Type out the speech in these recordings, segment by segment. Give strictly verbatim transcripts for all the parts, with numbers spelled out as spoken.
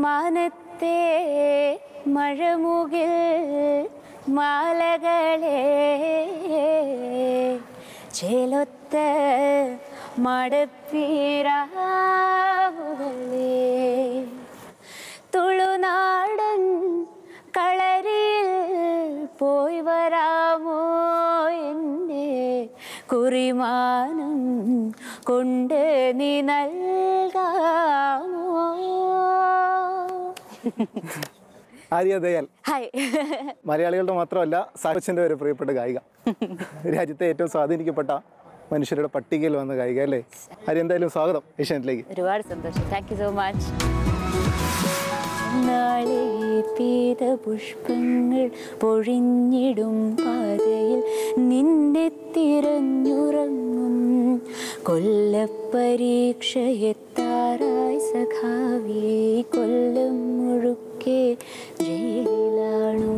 മാനത്തെ മഴമുകിൽ മാലകളെ ചേലൊത്ത മടപ്പീരാവുകളെ തുളുനാടൻ കളരിയിൽ പോയി വരാമോ എന്നെ കുറിമാനം കൊണ്ട് നീ നൽകാമോ. ആര്യ ദയാൽ ഹായ്. മലയാളികളുടെ മാത്രമല്ല സാഹിത്യത്തിന്റെ ഒരു പ്രിയപ്പെട്ട ഗായിക, രാജ്യത്തെ ഏറ്റവും സ്വാധീനിക്കപ്പെട്ട മനുഷ്യരുടെ പട്ടികയിൽ വന്ന ഗായിക അല്ലേ? ആര്യ, എന്തായാലും സ്വാഗതം ഏഷ്യാനെറ്റിലേക്ക്. ഒരുപാട് സന്തോഷം. Thank you so much. നാളെ പീത പുഷ്പങ്ങൾ പൊഴിഞ്ഞിടും പാതയിൽ നിന്നെ തിരഞ്ഞുറങ്ങും കൊല്ലപ്പരീക്ഷയെത്താറായി സഖാവേ, കൊല്ലം മുഴുക്കെ ജയിലാണോ.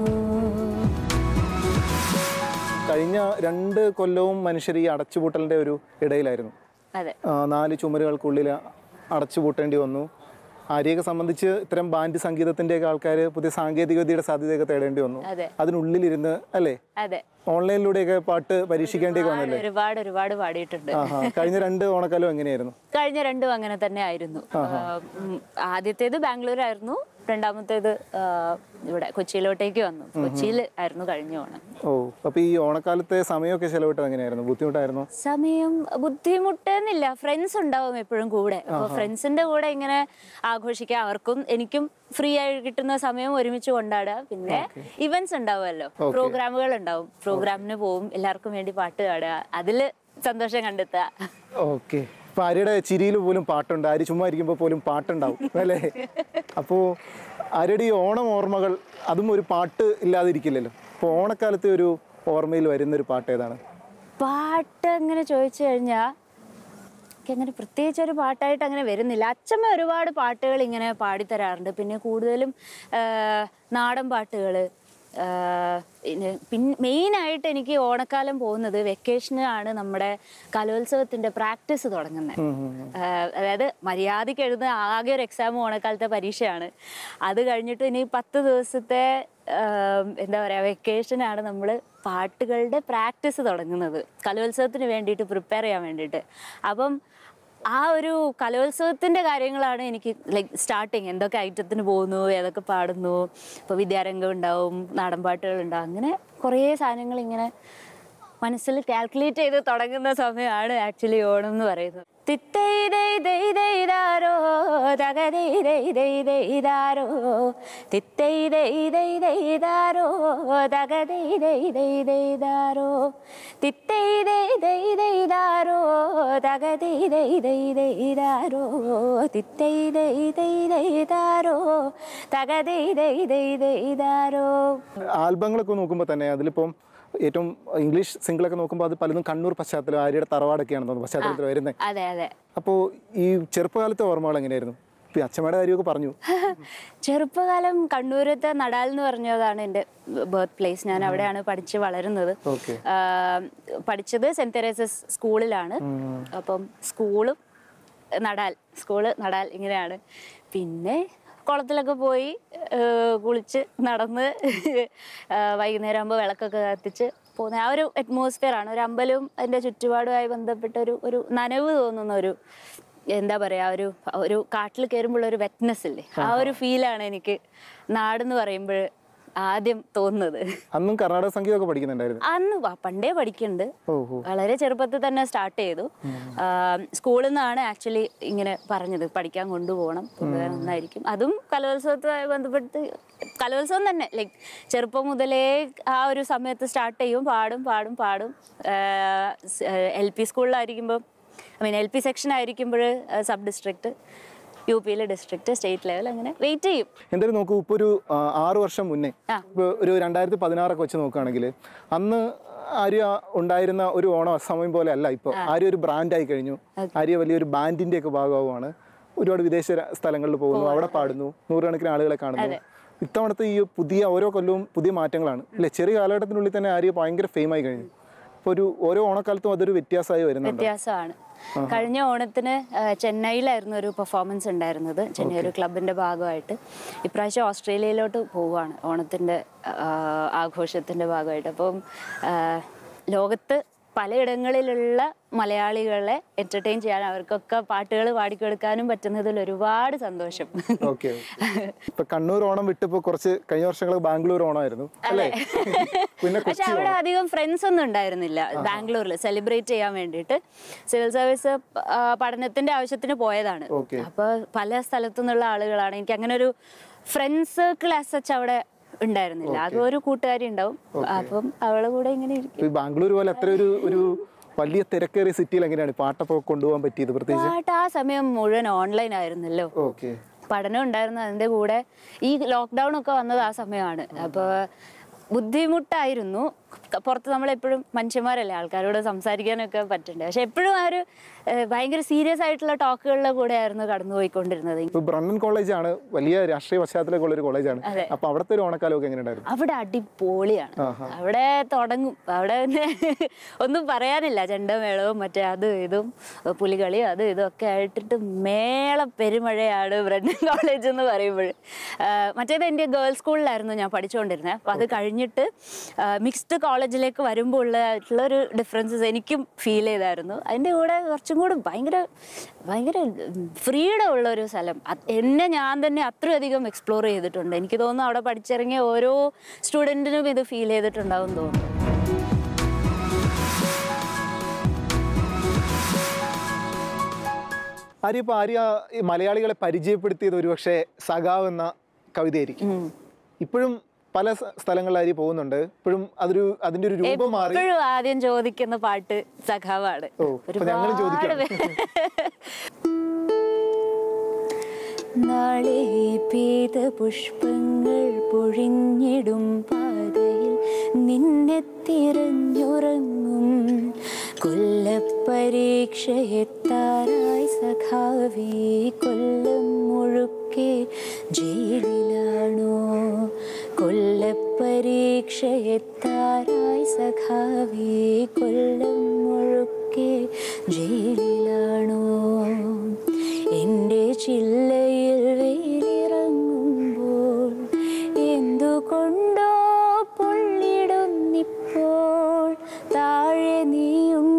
കഴിഞ്ഞ രണ്ട് കൊല്ലവും മനുഷ്യർ ഈ അടച്ചുപൂട്ടലിന്റെ ഒരു ഇടയിലായിരുന്നു. അതെ, നാല് ചുമരുകൾക്കുള്ളിൽ അടച്ചുപൂട്ടേണ്ടി വന്നു. ആര്യയെ സംബന്ധിച്ച് ഇത്തരം ബാൻഡ് സംഗീതത്തിന്റെയൊക്കെ ആൾക്കാർ പുതിയ സാങ്കേതികവിദ്യയുടെ സാധ്യതയൊക്കെ തേടേണ്ടി വന്നു. അതിനുള്ളിലിരുന്ന് അല്ലേ, ഓൺലൈനിലൂടെയൊക്കെ പാട്ട് പരീക്ഷിക്കേണ്ടിയൊക്കെ വന്നല്ലേ? ഒരുപാട് ഒരുപാട് പാടിയിട്ടുണ്ട്. കഴിഞ്ഞ രണ്ട് ഓണക്കാലം എങ്ങനെയായിരുന്നു? കഴിഞ്ഞ രണ്ടും അങ്ങനെ തന്നെ ആയിരുന്നു. ആദ്യത്തേത് ബാംഗ്ലൂർ ആയിരുന്നു, രണ്ടാമത്തേത് ഇവിടെ കൊച്ചിയിലോട്ടേക്ക് വന്നു. കൊച്ചിയിൽ ആയിരുന്നു കഴിഞ്ഞ ഓണം. ഓ, അപ്പൊ ഈ ഓണക്കാലത്തെ സമയമൊക്കെ ചെലവിട്ടത് എങ്ങനെയായിരുന്നു? ബുദ്ധിമുട്ടായിരുന്നു? സമയം ബുദ്ധിമുട്ടെന്നില്ല, ഫ്രണ്ട്സ് ഉണ്ടാവും എപ്പോഴും കൂടെ. അപ്പൊ ഫ്രണ്ട്സിന്റെ കൂടെ ഇങ്ങനെ ആഘോഷിക്കാം, അവർക്കും എനിക്കും ഫ്രീ ആയി കിട്ടുന്ന സമയം ഒരുമിച്ച് കൊണ്ടാടുക. പിന്നെ ഇവന്റ്സ് ഉണ്ടാവുമല്ലോ, പ്രോഗ്രാമുകൾ ഉണ്ടാവും, പ്രോഗ്രാമിന് പോവും, എല്ലാവർക്കും വേണ്ടി പാട്ട് പാടുക, അതില് സന്തോഷം കണ്ടെത്തുക. ഓക്കെ. ഇപ്പൊ ആര്യയുടെ ചിരിയിൽ പോലും പാട്ടുണ്ട്, ആര്യ ചുമ്മാ ഇരിക്കുമ്പോൾ പോലും പാട്ടുണ്ടാവും അല്ലേ? അപ്പോ ആര്യയുടെ ഈ ഓണം ഓർമ്മകൾ, അതും ഒരു പാട്ട് ഇല്ലാതിരിക്കില്ലല്ലോ. അപ്പൊ ഓണക്കാലത്തെ ഒരു ഓർമ്മയിൽ വരുന്നൊരു പാട്ട് ഏതാണ്? പാട്ട് അങ്ങനെ ചോദിച്ചു കഴിഞ്ഞാൽ അങ്ങനെ പ്രത്യേകിച്ച് ഒരു പാട്ടായിട്ട് അങ്ങനെ വരുന്നില്ല. അച്ഛമ്മ ഒരുപാട് പാട്ടുകൾ ഇങ്ങനെ പാടിത്തരാറുണ്ട്. പിന്നെ കൂടുതലും നാടൻ പാട്ടുകൾ. പിന്നെ മെയിനായിട്ട് എനിക്ക് ഓണക്കാലം പോകുന്നത് വെക്കേഷനാണ്. നമ്മുടെ കലോത്സവത്തിന്റെ പ്രാക്ടീസ് തുടങ്ങുന്നത്. അതായത് മര്യാദയ്ക്ക് എഴുതുന്ന ആകെ ഒരു എക്സാം ഓണക്കാലത്തെ പരീക്ഷയാണ്. അത് കഴിഞ്ഞിട്ട് ഇനി പത്ത് ദിവസത്തെ എന്താ പറയുക വെക്കേഷനാണ് നമ്മൾ പാട്ടുകളുടെ പ്രാക്ടീസ് തുടങ്ങുന്നത്, കലോത്സവത്തിന് വേണ്ടിയിട്ട് പ്രിപ്പയർ ചെയ്യാൻ വേണ്ടിയിട്ട്. അപ്പം ആ ഒരു കലോത്സവത്തിൻ്റെ കാര്യങ്ങളാണ് എനിക്ക് ലൈക്ക് സ്റ്റാർട്ടിങ്. എന്തൊക്കെ ഐറ്റത്തിന് പോകുന്നു, ഏതൊക്കെ പാടുന്നു, ഇപ്പോൾ വിദ്യാരംഗം ഉണ്ടാവും, നാടൻ പാട്ടുകൾ ഉണ്ടാവും, അങ്ങനെ കുറേ സാധനങ്ങൾ ഇങ്ങനെ മനസ്സിൽ കാൽക്കുലേറ്റ് ചെയ്ത് തുടങ്ങുന്ന സമയമാണ് ആക്ച്വലി ഓണം എന്ന് പറയുന്നത്. തിത്തൈതൈതൈതൈതാരോ തകതൈതൈതൈതൈതാരോ തിത്തൈതൈതൈതൈതാരോ തകതൈതൈതൈതൈതാരോ തിത്തൈതൈതൈതൈതാരോ തകതൈതൈതൈതൈതാരോ തിത്തൈതൈതൈതൈതാരോ തകതൈതൈതൈതൈതാരോ. ആൽബങ്ങളൊക്കെ നോക്കുമ്പോൾ തന്നെ അതിലിപ്പം ഏറ്റവും ഇംഗ്ലീഷ് സിംഗിളൊക്കെ നോക്കുമ്പോൾ അത് പലതും കണ്ണൂർ പശ്ചാത്തലം, ആര്യയുടെ തറവാടൊക്കെയാണെന്ന് തോന്നുന്നു പശ്ചാത്തലത്തിൽ വരുന്നത്. അതെ അതെ. അപ്പോൾ ഈ ചെറുപ്പകാലത്തെ ഓർമ്മകൾ എങ്ങനെയായിരുന്നു? ഇപ്പം അച്ഛമ്മയുടെ കാര്യമൊക്കെ പറഞ്ഞു. ചെറുപ്പകാലം കണ്ണൂരത്തെ നടാൽ എന്ന് പറഞ്ഞതാണ് എൻ്റെ ബർത്ത് പ്ലേസ്. ഞാൻ അവിടെയാണ് പഠിച്ച് വളരുന്നത്. പഠിച്ചത് സെന്റ് തെരേസസ് സ്കൂളിലാണ്. അപ്പം സ്കൂളും നടാൽ, സ്കൂള് നടാൽ ഇങ്ങനെയാണ്. പിന്നെ കുളത്തിലൊക്കെ പോയി കുളിച്ച് നടന്ന് വൈകുന്നേരം ആകുമ്പോൾ വിളക്കൊക്കെ കത്തിച്ച് പോകുന്ന ആ ഒരു അറ്റ്മോസ്ഫിയറാണ്. ഒരു അമ്പലവും അതിൻ്റെ ചുറ്റുപാടുമായി ബന്ധപ്പെട്ട ഒരു ഒരു നനവ് തോന്നുന്ന ഒരു എന്താ പറയുക, ഒരു ഒരു കാട്ടിൽ കയറുമ്പോൾ ഒരു വെറ്റ്നെസ് ഇല്ലേ, ആ ഒരു ഫീലാണ് എനിക്ക് നാടെന്ന് പറയുമ്പോൾ ആദ്യം തോന്നുന്നത്. അന്നും കർണാടക സംഗീതമൊക്കെ പഠിക്കുന്നുണ്ടായിരുന്നു? അന്ന് പണ്ടേ പഠിക്കുന്നുണ്ട്, വളരെ ചെറുപ്പത്തിൽ തന്നെ സ്റ്റാർട്ട് ചെയ്തു. സ്കൂളിൽ നിന്നാണ് ആക്ച്വലി ഇങ്ങനെ പറഞ്ഞത് പഠിക്കാൻ കൊണ്ടുപോകണം, കൊണ്ടുപോകാൻ ഒന്നായിരിക്കും. അതും കലോത്സവത്തുമായി ബന്ധപ്പെട്ട് കലോത്സവം തന്നെ ലൈക്ക് ചെറുപ്പം മുതലേ ആ ഒരു സമയത്ത് സ്റ്റാർട്ട് ചെയ്യും, പാടും പാടും പാടും. എൽ പി സ്കൂളിലായിരിക്കുമ്പോൾ I mean L P section ആയിരിക്കുമ്പോൾ സബ് ഡിസ്ട്രിക്ട്, യു പിയിലെ ഡിസ്ട്രിക്ട്, സ്റ്റേറ്റ് ലെവൽ, അങ്ങനെ വെയിറ്റ് ചെയ്യും. എന്തായാലും നോക്കൂ, ഇപ്പോൾ ഒരു ആറു വർഷം മുന്നേ, ഇപ്പോൾ ഒരു രണ്ടായിരത്തി പതിനാറൊക്കെ വെച്ച് നോക്കുകയാണെങ്കിൽ അന്ന് ആര്യ ഉണ്ടായിരുന്ന ഒരു ഓണം സമയം പോലെ അല്ല ഇപ്പോൾ. ആര്യ ഒരു ബ്രാൻഡായി കഴിഞ്ഞു. ആര്യ വലിയൊരു ബാൻഡിൻ്റെ ഒക്കെ ഭാഗമാവുകയാണ്. ഒരുപാട് വിദേശ സ്ഥലങ്ങളിൽ പോകുന്നു, അവിടെ പാടുന്നു, നൂറുകണക്കിന് ആളുകളെ കാണുന്നു. ഇത്തവണത്തെ ഈ പുതിയ ഓരോ കൊല്ലവും പുതിയ മാറ്റങ്ങളാണ് അല്ലേ? ചെറിയ കാലഘട്ടത്തിനുള്ളിൽ തന്നെ ആര്യ ഭയങ്കര ഫെയിമായി കഴിഞ്ഞു. അപ്പോൾ ഒരു ഓരോ ഓണക്കാലത്തും അതൊരു വ്യത്യാസമായി വരുന്നുണ്ട്. വ്യത്യാസമാണ്. കഴിഞ്ഞ ഓണത്തിന് ചെന്നൈയിലായിരുന്നു ഒരു പെർഫോമൻസ് ഉണ്ടായിരുന്നത്, ചെന്നൈ ഒരു ക്ലബിൻ്റെ ഭാഗമായിട്ട്. ഇപ്രാവശ്യം ഓസ്ട്രേലിയയിലോട്ട് പോവുകയാണ് ഓണത്തിൻ്റെ ആഘോഷത്തിൻ്റെ ഭാഗമായിട്ട്. അപ്പം ലോകത്ത് പലയിടങ്ങളിലുള്ള മലയാളികളെ എന്റർടൈൻ ചെയ്യാൻ, അവർക്കൊക്കെ പാട്ടുകൾ പാടിക്കൊടുക്കാനും പറ്റുന്നതിൽ ഒരുപാട് സന്തോഷം. ഓക്കെ, ഇപ്പൊ കണ്ണൂർ ഓണം വിട്ടിപ്പോ കുറച്ച് കഴിഞ്ഞ വർഷങ്ങൾ ബാംഗ്ലൂർ ഓണമായിരുന്നു അല്ലേ? പിന്നെ പക്ഷെ അവിടെ അധികം ഫ്രണ്ട്സ് ഒന്നും ഉണ്ടായിരുന്നില്ല ബാംഗ്ലൂരിൽ സെലിബ്രേറ്റ് ചെയ്യാൻ വേണ്ടിയിട്ട്. സിവിൽ സർവീസ് പഠനത്തിന്റെ ആവശ്യത്തിന് പോയതാണ്. അപ്പൊ പല സ്ഥലത്തു നിന്നുള്ള ആളുകളാണ്. എനിക്ക് അങ്ങനെ ഒരു ഫ്രണ്ട്സ് സർക്കിൾ ആസ് സച്ച് അവിടെ ഉണ്ടായിരുന്നില്ല. ആകെ ഒരു കൂട്ടുകാരി ഉണ്ടാവും. അപ്പം അവളെ കൂടെ ഇങ്ങനെ ഇരിക്കും. ബാംഗ്ലൂർ പോലെ അത്ര ഒരു ഒരു വലിയ തിരക്കേറിയ സിറ്റിയിൽ എങ്ങനെയാണ് പാട്ടൊക്കെ കൊണ്ടുപോകാൻ പറ്റിയത്? പ്രത്യേകിച്ച് പാട്ട് ആ സമയം മുഴുവൻ ഓൺലൈൻ ആയിരുന്നല്ലോ. പഠനം ഉണ്ടായിരുന്നു, അതിന്റെ കൂടെ ഈ ലോക്ക്ഡൗൺ ഒക്കെ വന്നത് ആ സമയമാണ്. അപ്പൊ ബുദ്ധിമുട്ടായിരുന്നു. പുറത്ത് നമ്മളെപ്പോഴും മനുഷ്യന്മാരല്ലേ, ആൾക്കാരോട് സംസാരിക്കാനൊക്കെ പറ്റണ്ടേ. പക്ഷെ എപ്പോഴും ആ ഒരു ഭയങ്കര സീരിയസ് ആയിട്ടുള്ള ടോക്കുകളിലെ കൂടെ ആയിരുന്നു കടന്നു പോയിക്കൊണ്ടിരുന്നത്. ബ്രണ്ണൻ കോളേജാണ്, വലിയ രാഷ്ട്രീയ പശ്ചാത്തലമുള്ള ഒരു കോളേജാണ്. അപ്പൊ അവിടുത്തെ ഒരു ഓണക്കാലമൊക്കെ എങ്ങനെയുണ്ടായിരുന്നു? അവിടെ അടിപൊളിയാണ്. അവിടെ തുടങ്ങും, അവിടെ ഒന്നും പറയാനില്ല. ചെണ്ടമേളവും മറ്റേ അതും ഇതും പുലികളിയും അതും ഇതും ഒക്കെ ആയിട്ടിട്ട് മേള പെരുമഴയാണ് ബ്രണ്ണൻ കോളേജ് എന്ന് പറയുമ്പോൾ. മറ്റേത് എൻ്റെ ഗേൾസ് സ്കൂളിലായിരുന്നു ഞാൻ പഠിച്ചുകൊണ്ടിരുന്നത്. അപ്പൊ അത് കഴിഞ്ഞിട്ട് മിക്സ്ഡ് കോളേജിലേക്ക് വരുമ്പോൾ ഉള്ള ഒരു ഡിഫറൻസസ് എനിക്കും ഫീൽ ചെയ്തായിരുന്നു. അതിൻ്റെ കൂടെ കുറച്ചും കൂടി ഭയങ്കര ഭയങ്കര ഫ്രീഡം ഉള്ള ഒരു സ്ഥലം. എന്നെ ഞാൻ തന്നെ അത്രയധികം എക്സ്പ്ലോർ ചെയ്തിട്ടുണ്ട്. എനിക്ക് തോന്നുന്നു അവിടെ പഠിച്ചിറങ്ങിയ ഓരോ സ്റ്റുഡൻറ്റിനും ഇത് ഫീൽ ചെയ്തിട്ടുണ്ടാവും തോന്നുന്നു. ആര്യ, ഇപ്പൊ ആര്യ ഈ മലയാളികളെ പരിചയപ്പെടുത്തിയത് ഒരുപക്ഷെ സഖാവ് എന്ന കവിതയായിരിക്കും. ഇപ്പോഴും പല സ്ഥലങ്ങളിലായി പോകുന്നുണ്ട്. ഇപ്പോഴും അതൊരു അതിന്റെ ഒരു രൂപം മാറി. എപ്പോഴും ആദ്യം ചോദിക്കുന്ന പാട്ട് സഖാവാണ്. നാളെ പീത പുഷ്പങ്ങൾ പൊഴിഞ്ഞിടും പാതയിൽ നിന്നെ തിരഞ്ഞുറങ്ങും കൊല്ലപ്പരീക്ഷ എത്താറായി സഖാവേ, കൊല്ലം മുഴുക്കെ ജയിലിലാണോ? കൊല്ലപ്പരീക്ഷ എത്താറായി സഖാവേ, കൊല്ലം മുഴുക്കെ ജയിലിലാണോ? എൻ്റെ ചില്ലയിൽ വെയിലിറങ്ങുമ്പോൾ എന്തുകൊണ്ടോ പൊള്ളിടുന്നിപ്പോൾ, താഴെ നീ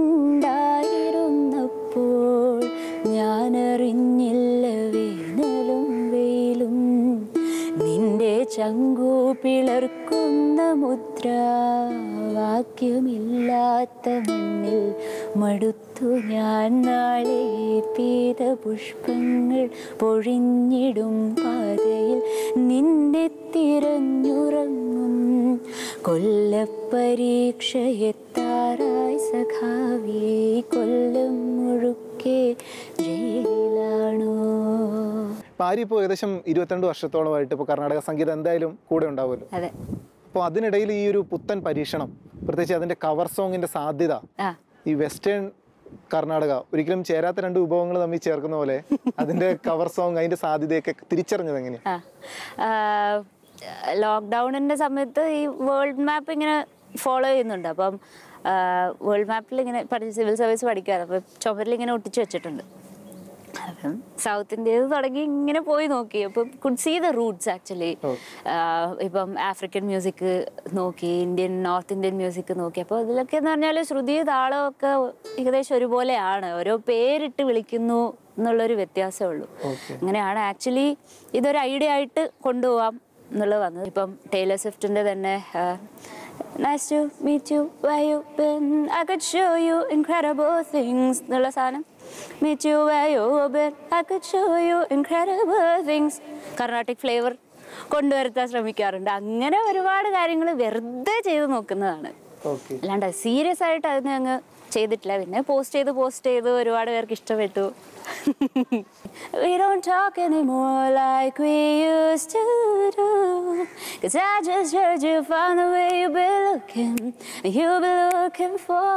ഉണ്ടായിരുന്നപ്പോൾ ഞാനറിഞ്ഞില്ല വേനലും വെയിലും. നിന്റെ ചങ്കു പിളർക്കുന്ന മുദ്ര വാക്യമില്ലാത്ത മണ്ണിൽ മടുത്തു ഞാൻ. നാളെ പീത പുഷ്പങ്ങൾ പൊഴിഞ്ഞിടും പാതയിൽ നിന്നെ തിരഞ്ഞുറങ്ങും കൊല്ലപ്പരീക്ഷ എത്താറായി സഖാവേ, കൊല്ലം മുഴുക്കെ ജയിലാണോ? ആര്യ ഇപ്പോൾ ഏകദേശം ഇരുപത്തിരണ്ട് വർഷത്തോളമായിട്ട് ഇപ്പോൾ കർണാടക സംഗീതം എന്തായാലും കൂടെ ഉണ്ടാവുമല്ലോ. അതെ. അപ്പോൾ അതിനിടയിൽ ഈ ഒരു പുത്തൻ പരീക്ഷണം, പ്രത്യേകിച്ച് അതിന്റെ കവർ സോങ്ങിന്റെ സാധ്യത, ഈ വെസ്റ്റേൺ കർണാടക ഒരിക്കലും ചേരാത്ത രണ്ട് വിഭവങ്ങൾ തമ്മിൽ ചേർക്കുന്ന പോലെ അതിന്റെ കവർ സോങ് അതിന്റെ സാധ്യതയൊക്കെ തിരിച്ചറിഞ്ഞത് എങ്ങനെയാണ്? ലോക്ക്ഡൗണിന്റെ സമയത്ത് ഈ വേൾഡ് മാപ്പ് ഇങ്ങനെ ഫോളോ ചെയ്യുന്നുണ്ട്. അപ്പം വേൾഡ് മാപ്പിൽ ഇങ്ങനെ പഠിച്ച് സിവിൽ സർവീസ് പഠിക്കാറ്. അപ്പം ചുമരിൽ ഇങ്ങനെ ഒട്ടിച്ചു വെച്ചിട്ടുണ്ട്. അപ്പം സൗത്ത് ഇന്ത്യയിൽ തുടങ്ങി ഇങ്ങനെ പോയി നോക്കി. അപ്പം could see the roots actually. ഇപ്പം ആഫ്രിക്കൻ മ്യൂസിക് നോക്കി, ഇന്ത്യൻ നോർത്ത് ഇന്ത്യൻ മ്യൂസിക് നോക്കി. അപ്പോൾ ഇതിലൊക്കെ എന്ന് പറഞ്ഞാൽ ശ്രുതി താളമൊക്കെ ഏകദേശം ഒരുപോലെയാണ്. ഓരോ പേരിട്ട് വിളിക്കുന്നു എന്നുള്ളൊരു വ്യത്യാസമേ ഉള്ളൂ. അങ്ങനെയാണ് ആക്ച്വലി ഇതൊരു ഐഡിയ ആയിട്ട് കൊണ്ടുപോകാം എന്നുള്ളത് വന്നത്. ഇപ്പം ടൈലർ സ്വിഫ്റ്റിൻ്റെ തന്നെ Nice to meet you, where you been? I could show you incredible things. എന്നുള്ള സാധനം meet you where you been. I could show you incredible things. Carnatic flavour കൊണ്ടുവരുത്താൻ ശ്രമിക്കാറുണ്ട്. അങ്ങനെ ഒരുപാട് കാര്യങ്ങൾ വെറുതെ ചെയ്ത് നോക്കുന്നതാണ്. അല്ലാണ്ട് സീരിയസ് ആയിട്ട് അതിനെ അങ്ങ് ചെയ്തിട്ടില്ല. പിന്നെ പോസ്റ്റ് ചെയ്ത് പോസ്റ്റ് ചെയ്ത് ഒരുപാട് പേർക്ക് ഇഷ്ടപ്പെട്ടു. We don't talk anymore like we used to do, 'cause I just heard you found the way you've been looking, you've been looking for.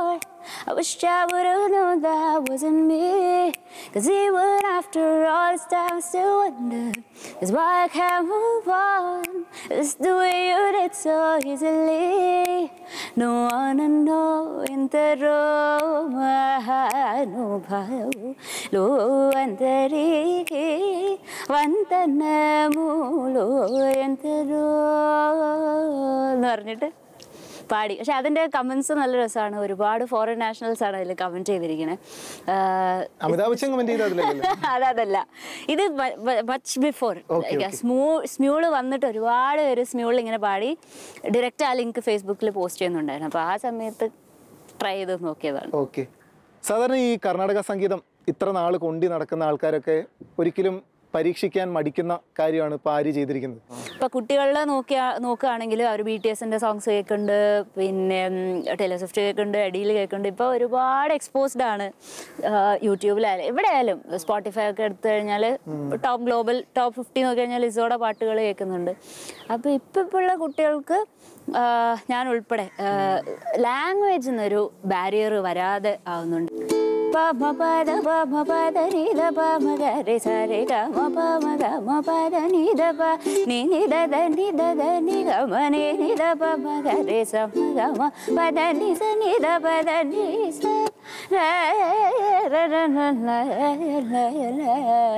I wish I would've known that wasn't me. Cause even after all this time I still wonder is why I can't move on. It's the way you did so easily. No one to know in the room. No bhav lo andari vandana mulo entero എന്ന് പറഞ്ഞിട്ട് പാടി. പക്ഷെ അതിന്റെ comments നല്ല രസമാണ്. ഒരുപാട് foreign Nationals ആണ് അതിൽ കമന്റ് ചെയ്തിരിക്കുന്നത്. അതല്ല, ഇത് മച്ച് ബിഫോർ സ്മ്യൂള് വന്നിട്ട് ഒരുപാട് പേര് സ്മ്യൂൾ ഇങ്ങനെ പാടി ഡയറക്റ്റ് ആ ലിങ്ക് ഫേസ്ബുക്കിൽ പോസ്റ്റ് ചെയ്യുന്നുണ്ടായിരുന്നു. അപ്പൊ ആ സമയത്ത് ട്രൈ ചെയ്ത് നോക്കിയതാണ്. ഓക്കെ. സാധാരണ ഈ കർണാടക സംഗീതം ഇത്ര നാൾ കൊണ്ടി നടക്കുന്ന ആൾക്കാരൊക്കെ ഒരിക്കലും പരീക്ഷിക്കാൻ മടിക്കുന്ന കാര്യമാണ് ഇപ്പോൾ ആര്യ ചെയ്തിരിക്കുന്നത്. ഇപ്പം കുട്ടികളെ നോക്കിയാ നോക്കുകയാണെങ്കിൽ അവർ ബി ടി എസിൻ്റെ സോങ്സ് കേൾക്കുന്നുണ്ട്, പിന്നെ ടൈലർ സ്വിഫ്റ്റ് കേൾക്കുന്നുണ്ട്, അഡീൽ കേൾക്കുന്നുണ്ട്. ഇപ്പോൾ ഒരുപാട് എക്സ്പോസ്ഡ് ആണ് യൂട്യൂബിലായാലും എവിടെ ആയാലും. സ്പോട്ടിഫൈ ഒക്കെ എടുത്തു കഴിഞ്ഞാൽ ടോപ്പ് ഗ്ലോബൽ ടോപ്പ് ഫിഫ്റ്റി നോക്കി കഴിഞ്ഞാൽ ലിസോയുടെ പാട്ടുകൾ കേൾക്കുന്നുണ്ട്. അപ്പോൾ ഇപ്പം ഇപ്പോൾ ഉള്ള കുട്ടികൾക്ക് ഞാൻ ഉൾപ്പെടെ ലാംഗ്വേജ് എന്നൊരു ബാരിയർ വരാതെ ആവുന്നുണ്ട്. Pa ma pa da pa ma pa da ni da pa ma ga re sa re ga ma pa ma ga ma pa da ni da pa ni ni da da ni da da ni ga ma ni ni da pa ma ga re sa ma ga ma pa da ni sa ni da pa da ni sa la ra ra la la la la.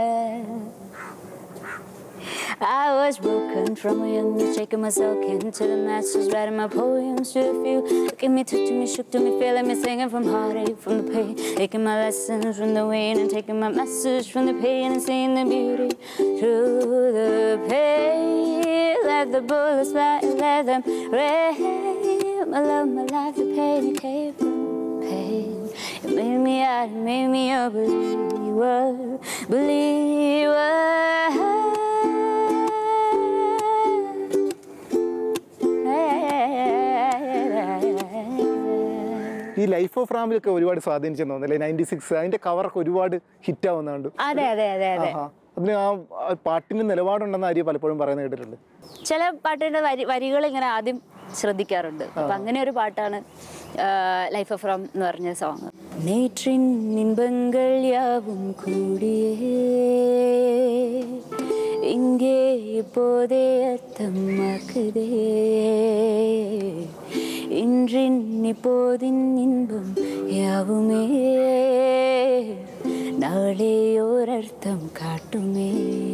I was broken from a young age, taking myself into the masses, writing my poems to a few. Looking me, touching me, shook to me, feeling me, singing from heartache, from the pain. Taking my lessons from the pain and taking my message from the pain and seeing the beauty through the pain. Let the bullets fly, let them rain. My love, my life, the pain, it came from pain. It made me out, it made me a believer, believer. ഈ life of റാമിലൊക്കെ ഒരുപാട് സ്വാധീനിച്ചെന്ന് തോന്നുന്നല്ലേ? Ninety six അതിന്റെ കവറൊക്കെ ഒരുപാട് hit ആവുന്നുണ്ട്. അതെ അതെ അതെ അതെ അതിന് ആ പാട്ടിന് നിലപാടുണ്ടെന്ന് ആര്യ പലപ്പോഴും പറയുന്നത് കേട്ടിട്ടുണ്ട്. ചില പാട്ടിന്റെ വരി വരികൾ ഇങ്ങനെ ആദ്യം ശ്രദ്ധിക്കാറുണ്ട്. അപ്പൊ അങ്ങനെ ഒരു പാട്ടാണ് ലൈഫ് ഓഫ് റാം എന്ന് പറഞ്ഞ സോങ്. നേற்றின் இன்பங்கள் யாவும் கூடியே இங்கே இப்போதே அர்த்தமாக்குதே இன்றின் இப்போதின் இன்பம் யாவுமே நாளே ஓரர்த்தம் காட்டுமே.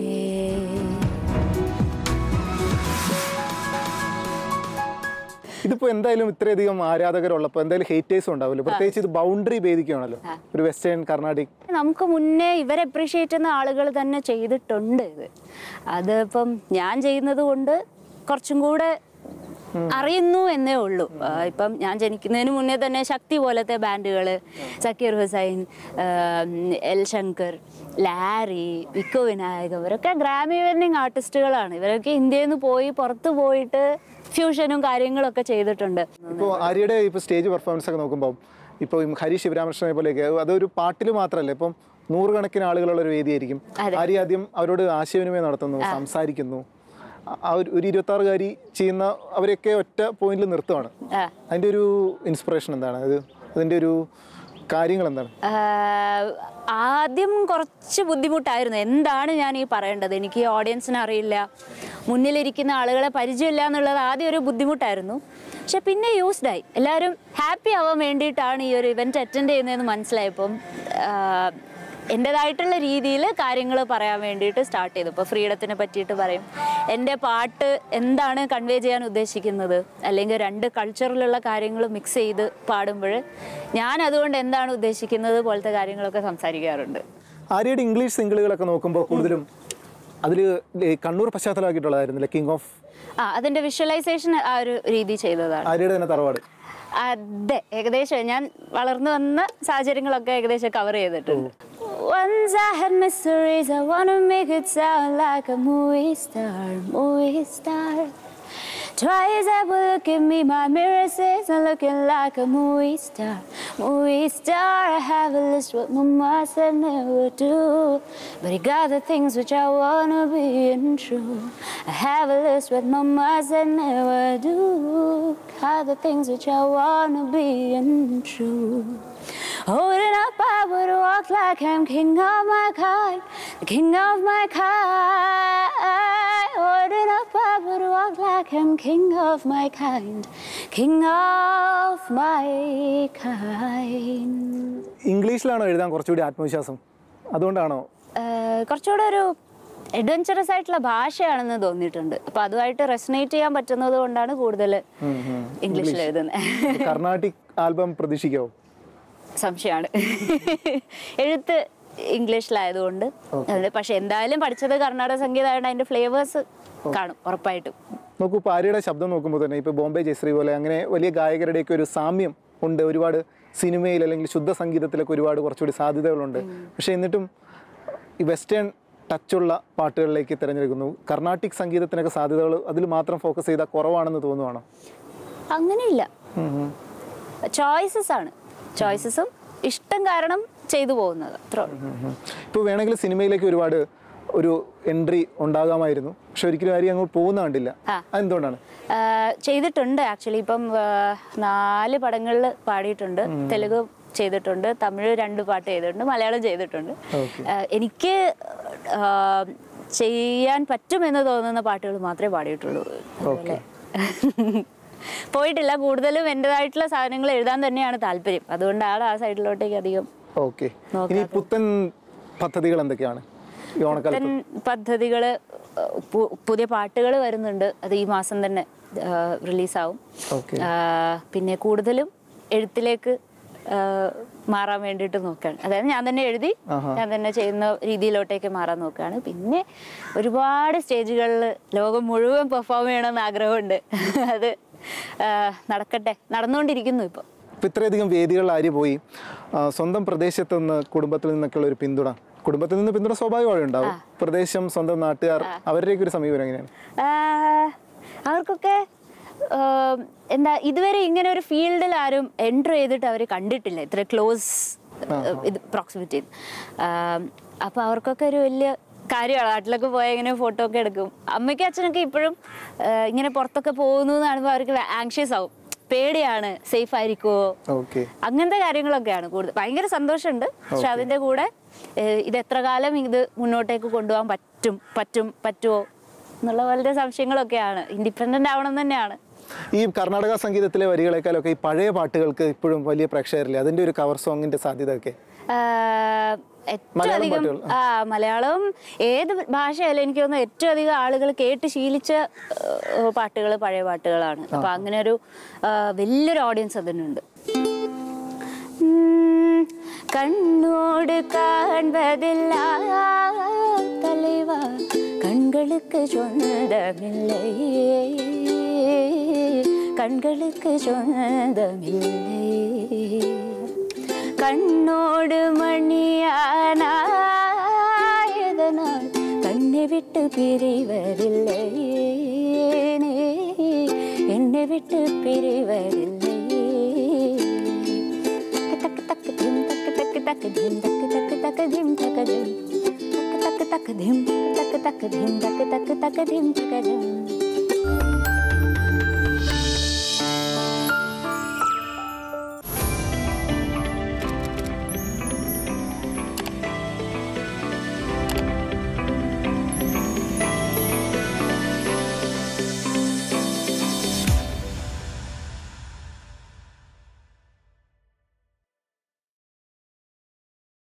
ഇതിപ്പോ എന്തായാലും ഇത്രയധികം ആരാധകരുള്ളപ്പോൾ എന്തായാലും ഹേറ്റേഴ്സും ഉണ്ടാവില്ല. പ്രത്യേകിച്ച് ഇത് ബൗണ്ടറി ഭേദിക്കുകയാണല്ലോ ഒരു വെസ്റ്റേൺ കർണാടിക്. നമുക്ക് മുന്നേ ഇവരെ അപ്രീഷിയേറ്റ് ചെയ്യുന്ന ആളുകൾ തന്നെ ചെയ്തിട്ടുണ്ട് ഇത്. അതിപ്പം ഞാൻ ചെയ്യുന്നത് കൊണ്ട് കുറച്ചും കൂടെ അറിയുന്നു എന്നേ ഉള്ളൂ. ഇപ്പം ഞാൻ ജനിക്കുന്നതിന് മുന്നേ തന്നെ ശക്തി പോലത്തെ ബാൻഡുകൾ, സക്കീർ ഹുസൈൻ, എൽ ശങ്കർ, ലാരി, വിക്കോ വിനായക്, ഇവരൊക്കെ ഗ്രാമി വിന്നിങ് ആർട്ടിസ്റ്റുകളാണ്. ഇവരൊക്കെ ഇന്ത്യയിൽ നിന്ന് പോയി പുറത്ത് പോയിട്ട് ഫ്യൂഷനും കാര്യങ്ങളൊക്കെ ചെയ്തിട്ടുണ്ട്. ഇപ്പോൾ ആര്യയുടെ ഇപ്പോൾ സ്റ്റേജ് പെർഫോമൻസ് ഒക്കെ നോക്കുമ്പോൾ ഇപ്പോൾ ഹരി ശിവരാമകൃഷ്ണനെ പോലെയൊക്കെ അതൊരു പാട്ടിൽ മാത്രമല്ല, ഇപ്പം നൂറുകണക്കിന് ആളുകളുള്ള ഒരു വേദിയായിരിക്കും. ആര്യ ആദ്യം അവരോട് ആശയവിനിമയം നടത്തുന്നു, സംസാരിക്കുന്നു. ആ ഒരു ഒരു ഇരുപത്താറുകാരി ചെയ്യുന്ന അവരെയൊക്കെ ഒറ്റ പോയിന്റിൽ നിർത്തുവാണ്. അതിൻ്റെ ഒരു ഇൻസ്പിറേഷൻ എന്താണ്? അത് അതിൻ്റെ ഒരു കാര്യങ്ങൾ എന്താണ്? ആദ്യം കുറച്ച് ബുദ്ധിമുട്ടായിരുന്നു. എന്താണ് ഞാൻ ഈ പറയേണ്ടത്, എനിക്ക് ഓഡിയൻസിനെ അറിയില്ല, മുന്നിലിരിക്കുന്ന ആളുകളെ പരിചയമില്ല എന്നുള്ളത് ആദ്യം ഒരു ബുദ്ധിമുട്ടായിരുന്നു. പക്ഷെ പിന്നെ യൂസ്ഡായി. എല്ലാവരും ഹാപ്പി ആവാൻ വേണ്ടിയിട്ടാണ് ഈ ഒരു ഇവൻറ്റ് അറ്റൻഡ് ചെയ്യുന്നതെന്ന് മനസ്സിലായപ്പം എൻ്റെതായിട്ടുള്ള രീതിയിൽ കാര്യങ്ങൾ പറയാൻ വേണ്ടിയിട്ട് സ്റ്റാർട്ട് ചെയ്തു. ഇപ്പോൾ ഫ്രീഡത്തിനെ പറ്റിയിട്ട് പറയും, എൻ്റെ പാട്ട് എന്താണ് കൺവേ ചെയ്യാൻ ഉദ്ദേശിക്കുന്നത്, അല്ലെങ്കിൽ രണ്ട് കൾച്ചറിലുള്ള കാര്യങ്ങൾ മിക്സ് ചെയ്ത് പാടുമ്പോൾ ഞാൻ അതുകൊണ്ട് എന്താണ് ഉദ്ദേശിക്കുന്നത് പോലത്തെ കാര്യങ്ങളൊക്കെ സംസാരിക്കാറുണ്ട്. ആര്യയുടെ ഇംഗ്ലീഷ് സിംഗിളുകളൊക്കെ നോക്കുമ്പോൾ കൂടുതലും അതിൽ കണ്ണൂർ പശ്ചാത്തലമാക്കിയിട്ടുള്ളതായിരുന്നില്ല കിങ് ഓഫ്? ആ, അതിൻ്റെ വിഷ്വലൈസേഷൻ ആ ഒരു രീതി ചെയ്തതാണ്. ആര്യയുടെ തന്നെ തറവാട്. അതെ, ഏകദേശം ഞാൻ വളർന്നു വന്ന സാഹചര്യങ്ങളൊക്കെ ഏകദേശം കവർ ചെയ്തിട്ടുണ്ട്. Once I had mysteries, I wanna make it sound like a movie star, movie star. Twice I will look at me, my mirror says I'm looking like a movie star. Movie star, I have a list what mama said never do. But you got the things which I wanna be untrue. I have a list what mama said never do. Got the things which I wanna be untrue. Holding up, I would walk like I'm king of my kind, the king of my kind. Holding up, I would walk like I'm king of my kind, king of my kind. ഇംഗ്ലീഷിലാണോ എഴുതാൻ കുറച്ചുകൂടി ആത്മവിശ്വാസം? അതുകൊണ്ടാണോ? കുറച്ചുകൂടെ ഒരു adventurous ആയിട്ടുള്ള ഭാഷയാണെന്ന് തോന്നിയിട്ടുണ്ട്. അപ്പൊ അതുമായിട്ട് റെസനേറ്റ് ചെയ്യാൻ പറ്റുന്നത് കൊണ്ടാണ് കൂടുതൽ ഇംഗ്ലീഷിൽ എഴുതുന്നത്. കർണാട്ടിക് ആൽബം പ്രതീക്ഷിക്കാവോ? സംശയമാണ്. എഴുത്ത് ഇംഗ്ലീഷിലായതുകൊണ്ട്. പക്ഷെ എന്തായാലും പഠിച്ചത് കർണാടക സംഗീതമായിട്ട് അതിന്റെ ഫ്ലേവേഴ്സ് കാണും ഉറപ്പായിട്ടും. നോക്കൂ, ഇപ്പോൾ ആര്യയുടെ ശബ്ദം നോക്കുമ്പോൾ തന്നെ ഇപ്പോൾ ബോംബെ ജയശ്രീ പോലെ അങ്ങനെ വലിയ ഗായകരുടെയൊക്കെ ഒരു സാമ്യം ഉണ്ട്. ഒരുപാട് സിനിമയിൽ അല്ലെങ്കിൽ ശുദ്ധ സംഗീതത്തിലൊക്കെ ഒരുപാട് കുറച്ചുകൂടി സാധ്യതകളുണ്ട്. പക്ഷെ എന്നിട്ടും ഈ വെസ്റ്റേൺ ടച്ചുള്ള പാട്ടുകളിലേക്ക് തിരഞ്ഞെടുക്കുന്നു. കർണാട്ടിക് സംഗീതത്തിനൊക്കെ സാധ്യതകൾ അതിൽ മാത്രം ഫോക്കസ് ചെയ്താൽ കുറവാണെന്ന് തോന്നുവാണോ? അങ്ങനെയില്ല, ചോയ്സസ് ആണ്. ചോയ്സസും ഇഷ്ടം കാരണം ചെയ്തു പോകുന്നത്. ഇപ്പോൾ വേണമെങ്കിൽ സിനിമയിലേക്ക് ഒരുപാട് ഒരു എൻട്രി ഉണ്ടാകാമായിരുന്നു, പക്ഷെ ഒരിക്കലും ആരും അങ്ങോട്ട് പോകുന്ന കണ്ടില്ല. അതെന്തുകൊണ്ടാണ്? ചെയ്തിട്ടുണ്ട് ആക്ച്വലി. ഇപ്പം നാല് പടങ്ങളിൽ പാടിയിട്ടുണ്ട്. തെലുങ്ക് ചെയ്തിട്ടുണ്ട്, തമിഴ് രണ്ട് പാട്ട് ചെയ്തിട്ടുണ്ട്, മലയാളം ചെയ്തിട്ടുണ്ട്. എനിക്ക് ചെയ്യാൻ പറ്റുമെന്ന് തോന്നുന്ന പാട്ടുകൾ മാത്രമേ പാടിയിട്ടുള്ളൂ. പോയിട്ടില്ല. കൂടുതലും എൻ്റെതായിട്ടുള്ള സാധനങ്ങൾ എഴുതാൻ തന്നെയാണ് താല്പര്യം. അതുകൊണ്ടാണ് ആ സൈഡിലോട്ടേക്ക് അധികം. ഓക്കെ, ഇനി പുത്തൻ പദ്ധതികൾ എന്തൊക്കെയാണ്? പുത്തൻ പദ്ധതികൾ, പുതിയ പാട്ടുകൾ വരുന്നുണ്ട്. അത് ഈ മാസം തന്നെ റിലീസാവും. പിന്നെ കൂടുതലും എഴുത്തിലേക്ക് മാറാൻ വേണ്ടിയിട്ട് നോക്കുകയാണ്. അതായത് ഞാൻ തന്നെ എഴുതി ഞാൻ തന്നെ ചെയ്യുന്ന രീതിയിലോട്ടേക്ക് മാറാൻ നോക്കുകയാണ്. പിന്നെ ഒരുപാട് സ്റ്റേജുകളിൽ ലോകം മുഴുവൻ പെർഫോം ചെയ്യണമെന്ന് ആഗ്രഹമുണ്ട്. അത് നടക്കട്ടെ, നടന്നുകൊണ്ടിരിക്കുന്നു. ഇപ്പോൾ ഇപ്പം ഇത്രയധികം വേദികളിൽ ആര്യ പോയി, സ്വന്തം പ്രദേശത്തു നിന്ന് കുടുംബത്തിൽ നിന്നൊക്കെയുള്ള ഒരു പിന്തുണ, കുടുംബത്തിൽ നിന്ന് പിന്തുണ സ്വാഭാവികമായി ഉണ്ടാവും. പ്രദേശം, സ്വന്തം നാട്ടുകാർ, അവരുടെയൊക്കെ ഒരു സമീപനം എങ്ങനെയാണ്? അവർക്കൊക്കെ എന്താ, ഇതുവരെ ഇങ്ങനെ ഒരു ഫീൽഡിൽ ആരും എൻറ്റർ ചെയ്തിട്ട് അവർ കണ്ടിട്ടില്ല, ഇത്ര ക്ലോസ് ഇത് പ്രോക്സിമിറ്റി. അപ്പോൾ അവർക്കൊക്കെ ഒരു വലിയ കാര്യമാണ്. നാട്ടിലൊക്കെ പോയാൽ ഇങ്ങനെ ഫോട്ടോ ഒക്കെ എടുക്കും. അമ്മയ്ക്കും അച്ഛനൊക്കെ ഇപ്പോഴും ഇങ്ങനെ പുറത്തൊക്കെ പോകുന്നു എന്ന് കാണുമ്പോൾ അവർക്ക് ആങ്ഷ്യസ് ആവും, പേടിയാണ്, സേഫ് ആയിരിക്കുമോ, അങ്ങനത്തെ കാര്യങ്ങളൊക്കെയാണ് കൂടുതൽ. ഭയങ്കര സന്തോഷമുണ്ട്, പക്ഷെ അതിൻ്റെ കൂടെ ഇത് എത്ര കാലം ഇത് മുന്നോട്ടേക്ക് കൊണ്ടുപോകാൻ പറ്റും പറ്റും പറ്റുമോ എന്നുള്ള വളരെ സംശയങ്ങളൊക്കെയാണ്. ഇൻഡിപെൻഡൻ്റ് ആവണം തന്നെയാണ്. ഈ കർണാടക സംഗീതത്തിലെ വരികളെക്കാളൊക്കെ ഈ പഴയ പാട്ടുകൾക്ക് ഇപ്പോഴും വലിയ പ്രേക്ഷകരില്ല. അതിൻ്റെ ഒരു കവർ സോങ്ങിൻ്റെ സാധ്യത ഒക്കെ ഏറ്റവും അധികം ആ മലയാളവും ഏത് ഭാഷയായാലും എനിക്ക് തോന്നുന്നു ഏറ്റവും അധികം ആളുകൾ കേട്ട് ശീലിച്ച പാട്ടുകൾ പഴയ പാട്ടുകളാണ്. അപ്പൊ അങ്ങനെ ഒരു വലിയൊരു ഓഡിയൻസ് അതിനുണ്ട്. കണ്ണോട് കാൺപതില്ല തലൈവാ കൺகளுக்கு சொந்தமில்லை, கண்களுக்கு சொந்தமில்லை, கண்ணோடு மணியானாயதனால் கண்ணை விட்டு பிரிவதில்லை, என்னை விட்டு பிரிவதில்லை. தக்கு தக்கு திம் தக்கு தக்கு தக்கு திம் தக்கு தக்கு தக்கு திம் தக்கு திம் தக்கு தக்கு திம் தக்கு தக்கு திம் தக்கு தக்கு தக்கு திம் தக்கு திம்.